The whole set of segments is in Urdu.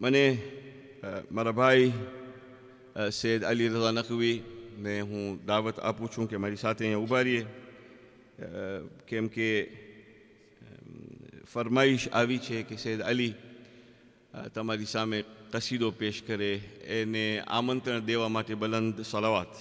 મને મારા ભાઈ સૈયદ અલી રઝા નકવી ને હું દાવત આપું છું કે મારી સાથે અહીંયા ઊભા રહીએ, કેમ કે ફરમાઈશ આવી છે કે સૈયદ અલી તમારી સામે કસીદો પેશ કરે, એને આમંત્રણ દેવા માટે બલંદ સલાવાત.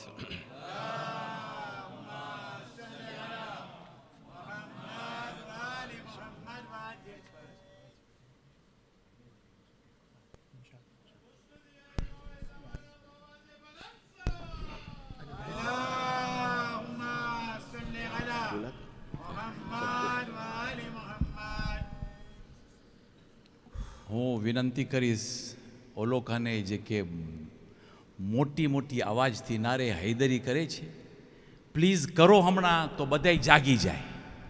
હું વિનંતી કરીશ ઓ લોકોને જે કે મોટી મોટી અવાજથી નારે હૈદરી કરે છે, પ્લીઝ કરો હમણાં તો બધાય જાગી જાય.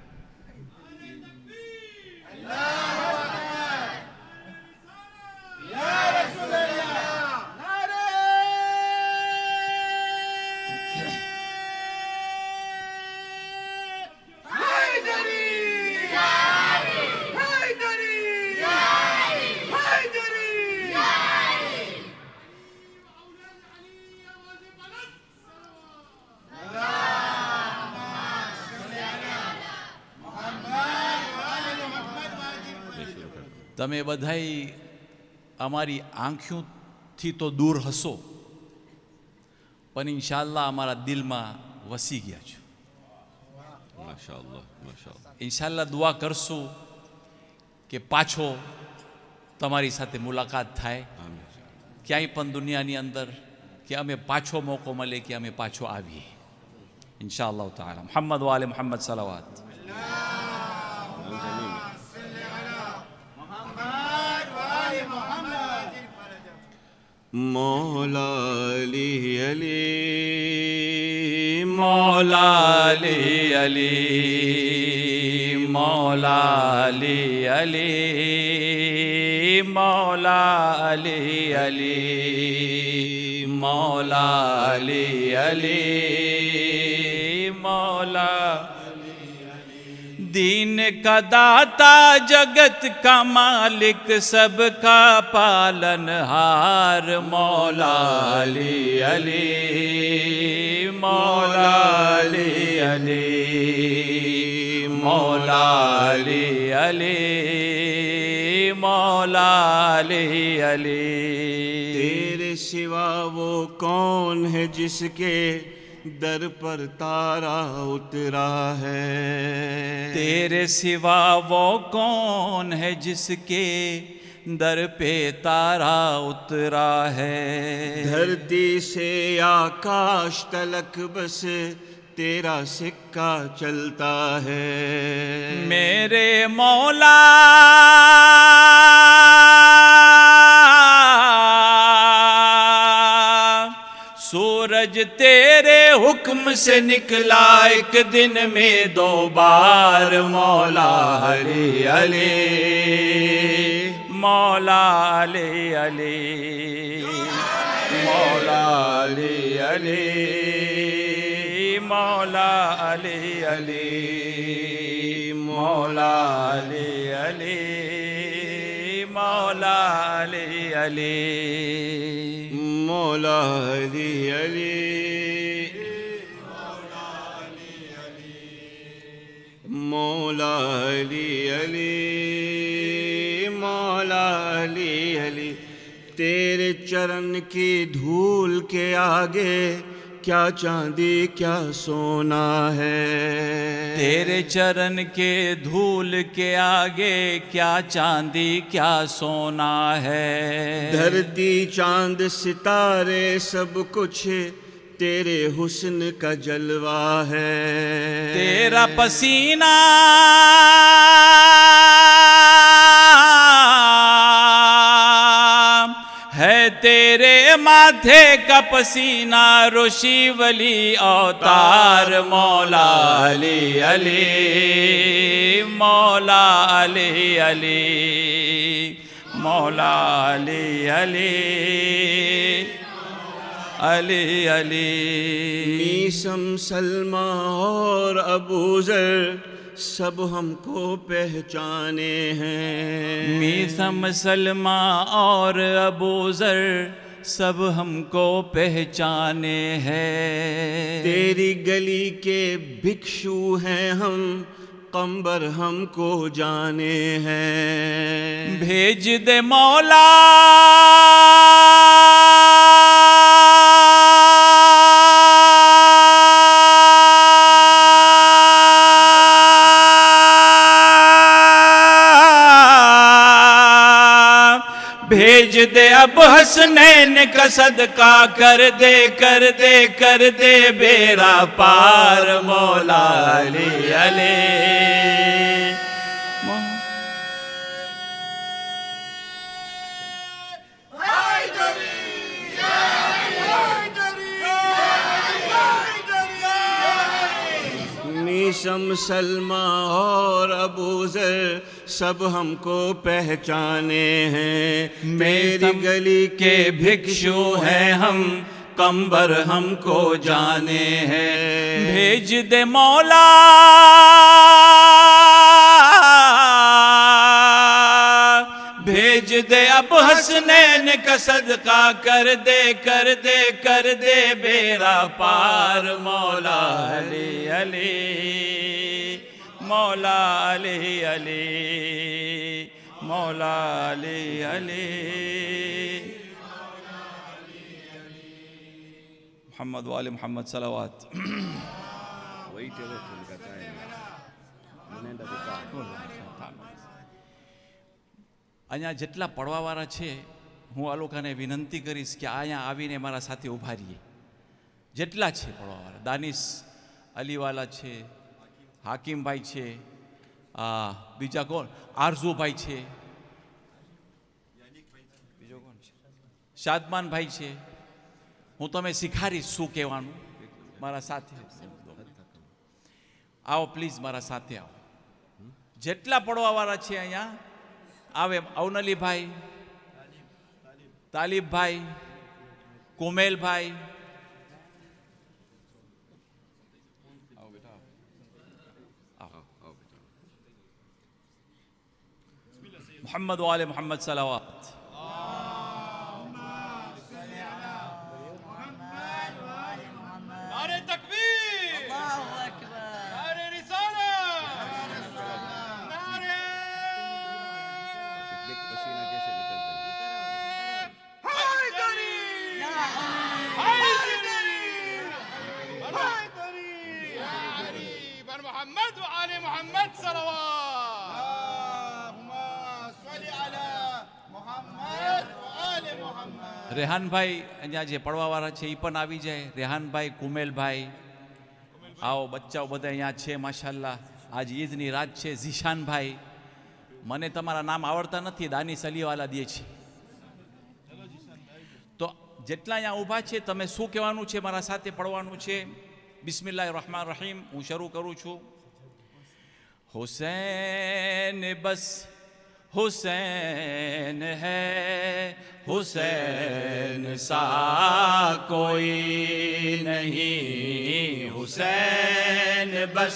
તમે બધાય અમારી આંખોથી તો દૂર હશો, પણ ઇન્શાઅલ્લાહ અમારા દિલમાં વસી ગયા છો. માશાઅલ્લાહ માશાઅલ્લાહ. ઇન્શાઅલ્લાહ દુઆ કરશું કે પાછો તમારી સાથે મુલાકાત થાય, ક્યાંય પણ દુનિયાની અંદર, કે અમે પાછો મોકો મળે કે અમે પાછો આવીએ ઇન્શાઅલ્લાહ તાઆલા. મુહમ્મદ વાલે મુહમ્મદ સલાવાત. مولا علی علی مولا علی علی مولا علی علی مولا علی علی مولا علی علی مولا دین کا داتا جگت کا مالک سب کا پالن ہار مولا علی علی مولا علی علی مولا علی علی مولا علی علی. تیرے سوا وہ کون ہے جس کے در پر تارا اترا ہے؟ تیرے سوا وہ کون ہے جس کے در پہ تارا اترا ہے؟ دھرتی سے آکاش تلک بس تیرا سکہ چلتا ہے. میرے مولا سورج تیرے حکم سے نکلا ایک دن میں 2 بار مولا علی علی مولا علی علی مولا علی علی مولا علی علی مولا علی علی مولا علی علی مولا علی علی مولا علی علی مولا علی علی. تیرے چرن کی دھول کے آگے کیا چاندی کیا سونا ہے؟ تیرے چرن کے دھول کے آگے کیا چاندی کیا سونا ہے؟ دھرتی چاند ستارے سب کچھ تیرے حسن کا جلوہ ہے. تیرا پسینہ ہے تیرے ماتھے کا پسینہ روشی ولی اوتار مولا علی علی مولا علی علی مولا علی علی علی علی. میسم سلمہ اور ابو ذر سب ہم کو پہچانے ہیں، میثم سلمہ اور ابو ذر سب ہم کو پہچانے ہیں، تیری گلی کے بھکشو ہیں ہم، قمبر ہم کو جانے ہیں، بھیج دے مولا بھیج دے اب حسنین کا صدقہ، کر دے کر دے کر دے بیڑا پار مولا علی علی۔ میثم سلمہ اور ابو ذر سب ہم کو پہچانے ہیں، میری گلی کے بھکشو ہیں ہم، قمبر ہم کو جانے ہیں، بھیج دے مولا بھیج دے اب حسنین کا صدقہ، کر دے کر دے کر دے بیڑا پار مولا علی علی، مولا علی علی، مولا علی علی۔ محمد و آل محمد صلوات۔ અહીંયા જેટલા પડવાવાળા છે હું આ લોકોને વિનંતી કરીશ કે અહીંયા આવીને મારા સાથે ઊભા રહીએ, જેટલા છે પડવાવાળા, દાનિશ અલીવાલા છે, હાકીમભાઈ છે, બીજા કોણ આરઝુભાઈ છે, બીજો કોણ છે, શાદમાનભાઈ છે, હું તમે શીખાડીશ શું કહેવાનું, મારા સાથે આવો પ્લીઝ, મારા સાથે આવો, જેટલા પડવાવાળા છે અહીંયા આવે, અવનલીભાઈ, તાલિબભાઈ, કોમેલભાઈ, محمد و آل محمد صلوات۔ نعرہ تکبیر، اللہ اکبر، نعرہ رسالت، نعرہ حیدری، حیدری، حیدری بن محمد و آل محمد صلوات۔ રેહાનભાઈ અહીંયા જે પડવાવાળા છે એ પણ આવી જાય, રેહાનભાઈ, કુમેલભાઈ, આવો બચ્ચાઓ બધા અહીંયા છે માશાલ્લાહ, આજ ઈદની રાત છે, ઝીશાનભાઈ, મને તમારા નામ આવડતા નથી, દાનિશ અલીવાલા દે છે, તો જેટલા અહીંયા ઊભા છે તમે શું કહેવાનું છે મારા સાથે પડવાનું છે। બિસ્મિલ્લાહિર રહમાનિર રહીમ, હું શરૂ કરું છું। હુસૈન બસ حسین ہے، حسین سا کوئی نہیں، حسین بس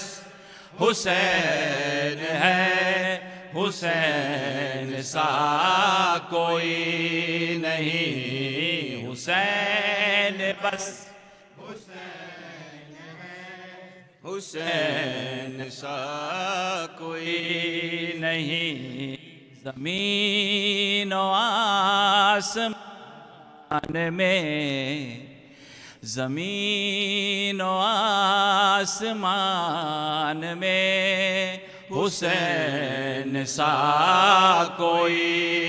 حسین ہے، حسین سا کوئی نہیں، حسین بس حسین سا کوئی نہیں، زمین و آسمان میں، زمین و آسمان میں حسین سا کوئی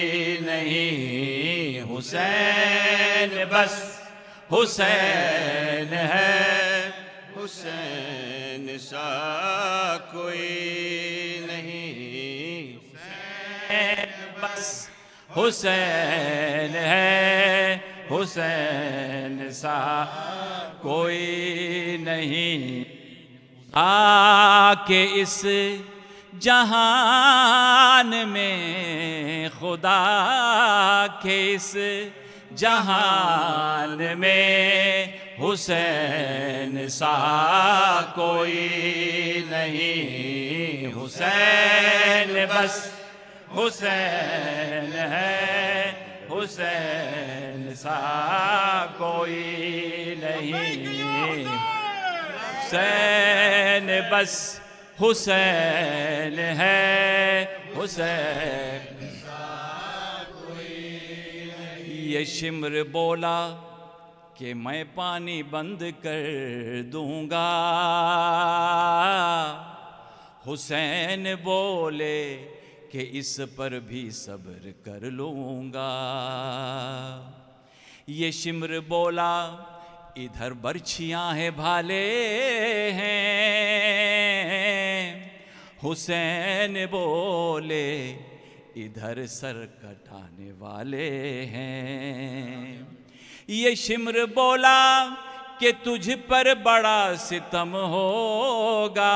نہیں، حسین بس حسین ہے، حسین سا کوئی نہیں، بس حسین ہے، حسین سا کوئی نہیں، آ کے اس جہان میں، خدا کے اس جہان میں حسین سا کوئی نہیں، حسین بس حسین ہے، حسین سا کوئی نہیں، حسین بس حسین ہے، حسین یہ شمر بولا کہ میں پانی بند کر دوں گا، حسین بولے کہ اس پر بھی صبر کر لوں گا، یہ شمر بولا ادھر برچھیاں ہیں بھالے ہیں، حسین بولے ادھر سر کٹانے والے ہیں، یہ شمر بولا کہ تجھ پر بڑا ستم ہوگا،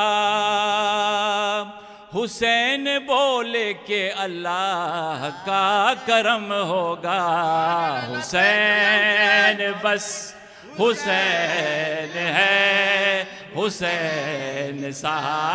حسین بولے کہ اللہ کا کرم ہوگا، حسین بس حسین ہے، حسین سا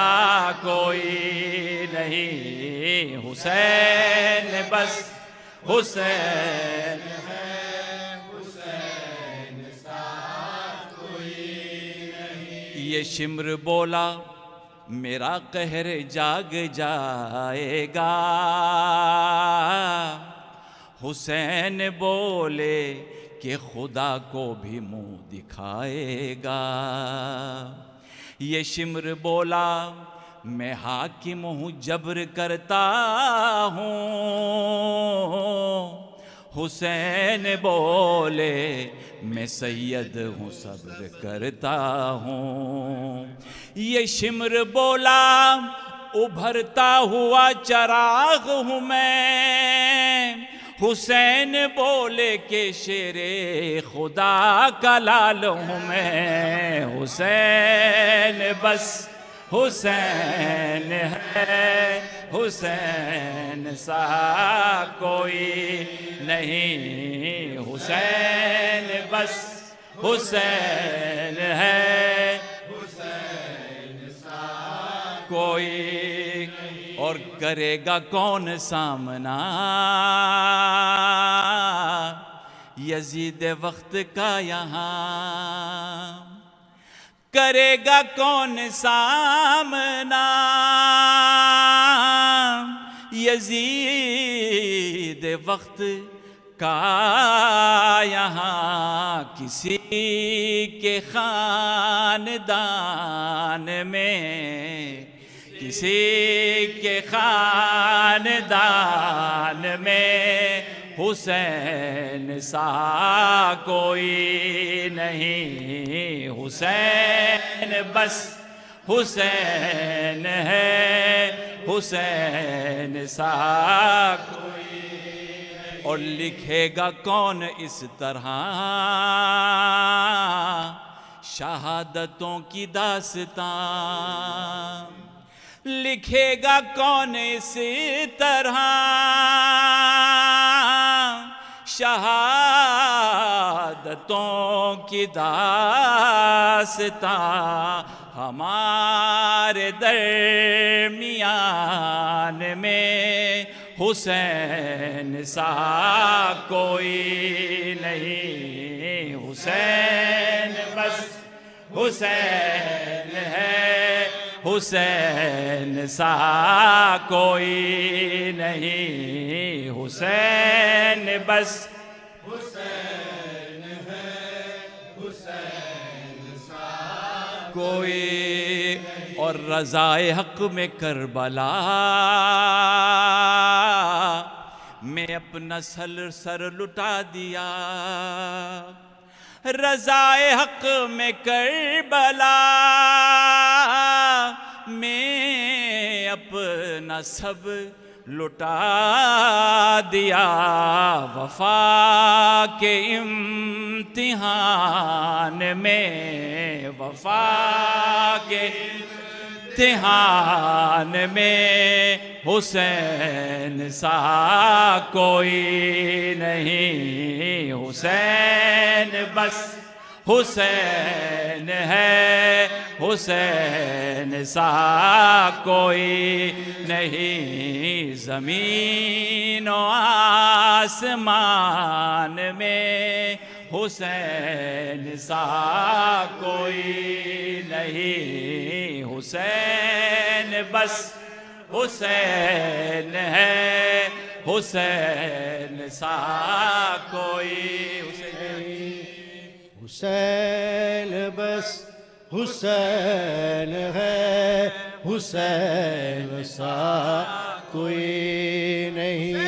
کوئی نہیں، حسین بس حسین ہے، حسین سا کوئی نہیں، یہ شمر بولا میرا قہر جاگ جائے گا، حسین بولے کہ خدا کو بھی منہ دکھائے گا، یہ شمر بولا میں حاکم ہوں جبر کرتا ہوں، حسین بولے میں سید ہوں صبر کرتا ہوں، یہ شمر بولا ابھرتا ہوا چراغ ہوں میں، حسین بولے کہ شیر خدا کا لال ہوں میں، حسین بس حسین ہے، حسین سا کوئی نہیں، حسین بس حسین ہے، حسین سا کوئی، اور کرے گا کون سامنا یزید وقت کا یہاں، کرے گا کون سامنا یزید وقت کا یہاں، کسی کے خاندان میں، کسی کے خاندان میں حسین سا کوئی نہیں، حسین بس حسین ہے، حسین سا کوئی نہیں، اور لکھے گا کون اس طرح شہادتوں کی داستان، لکھے گا کون اس طرح شہادتوں کی داستان، ہمارے درمیان میں حسین سا کوئی نہیں، حسین بس حسین ہے، حسین سا کوئی نہیں، حسین بس حسین ہے، حسین سا کوئی، اور رضائے حق میں کربلا میں اپنا سر لٹا دیا، رضائے حق میں کربلا میں اپنا سب لٹا دیا، وفا کے امتحان میں، وفا کے امتحان میں حسین سا کوئی نہیں، حسین بس حسین ہے، حسین سا کوئی نہیں، زمین و آسمان میں حسین سا کوئی نہیں، حسین بس حسین ہے، حسین سا کوئی حسین بس حسین ہے، حسین سا کوئی نہیں،